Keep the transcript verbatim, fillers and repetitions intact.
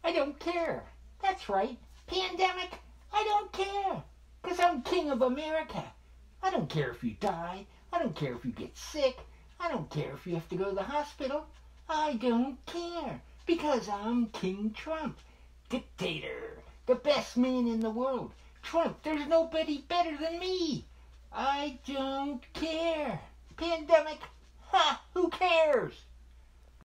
I don't care. That's right. Pandemic, I don't care. Because I'm king of America. I don't care if you die. I don't care if you get sick. I don't care if you have to go to the hospital. I don't care. Because I'm King Trump. Dictator. The best man in the world. Trump, there's nobody better than me. I don't care. Pandemic, ha, who cares?